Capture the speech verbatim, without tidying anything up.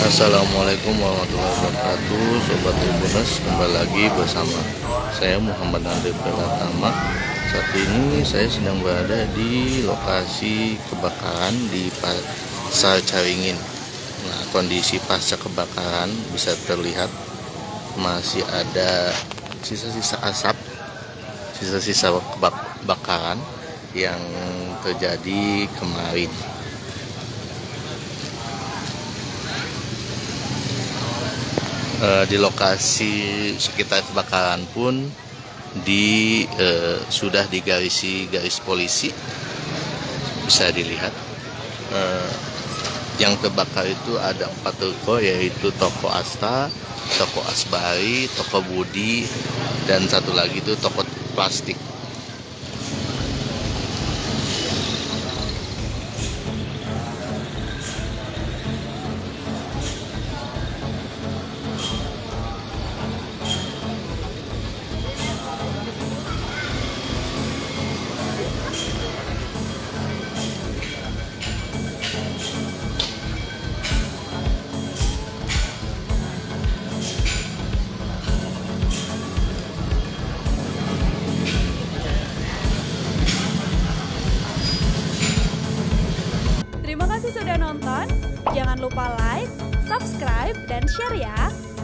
Assalamualaikum warahmatullahi wabarakatuh, Sobat Tribuners. Kembali lagi bersama saya Muhammad Andre Pratama. Saat ini saya sedang berada di lokasi kebakaran di Pasar Caringin. Nah, kondisi pasca kebakaran bisa terlihat masih ada sisa-sisa asap, sisa-sisa kebakaran yang terjadi kemarin. Di lokasi sekitar kebakaran pun di eh, sudah digarisi garis polisi, bisa dilihat. Eh, yang terbakar itu ada empat toko, yaitu toko Asta, toko Asbari, toko Budi, dan satu lagi itu toko plastik. Terima kasih sudah nonton. Jangan lupa like, subscribe, dan share ya.